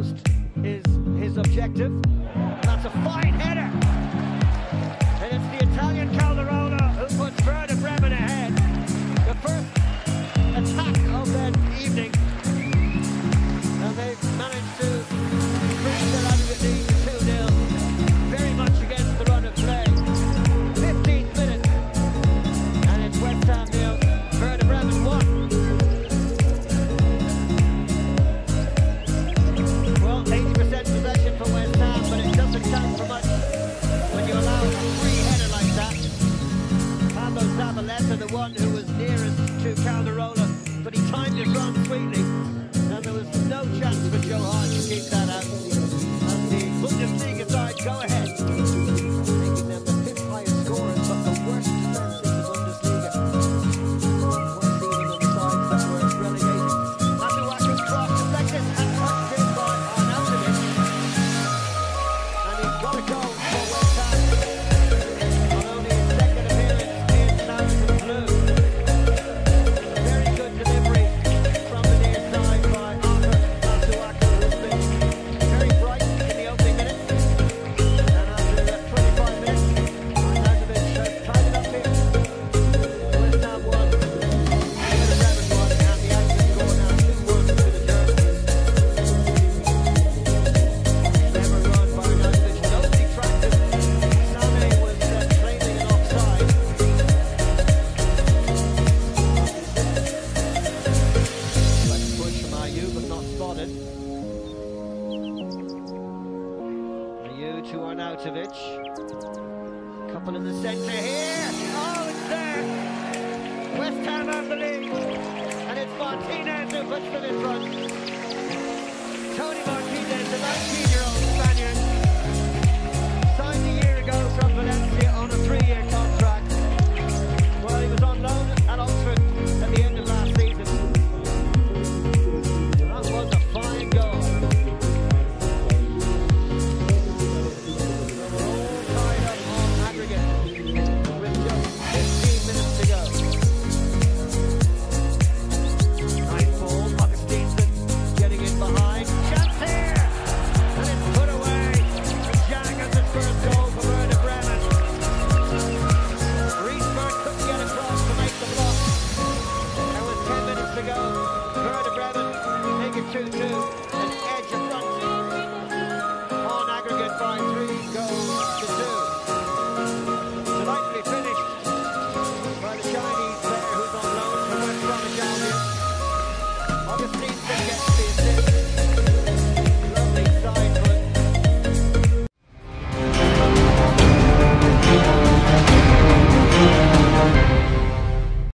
post is his objective. That's a fine header. And it's the Italian Calderola who puts Werder Bremen ahead. The first attack of that evening. And they've managed to bring their lead to 2-0. Very much against the run of play. 15th minute. And it's West Ham 0, Werder Bremen 1. Well, 80% possession for West Ham, but it doesn't count for much when you allow a free header like that. Pablo Zabaleta, the one who was nearest to Calderola, but he timed his run sweetly, and there was no chance for Joe Hart to keep that out. And the Bundesliga side go ahead, making them the 5th highest scorers, but the worst defence in the Bundesliga. One seeding on the sides that were relegated. Masuaku's cross deflected and touched in by Arnautovic. And he's got a goal for West Ham on only his second appearance in Saracen Blue. A very good delivery from the near side by Arthur Masuaku, who's been very bright in the opening minute. And after 25 minutes, Arnautovic has tied it up here. West Ham 1, Werder Bremen 1, and the action score now 2-1 to the Germans. Clever run by Arnautovic. Nobody tracked him. Sané was claiming an offside. Like a push from Ayew, but not spotted. Ayew to Arnautovic. Couple in the centre here. Oh, it's there. West Ham have the lead. And it's Martinez who puts them in front.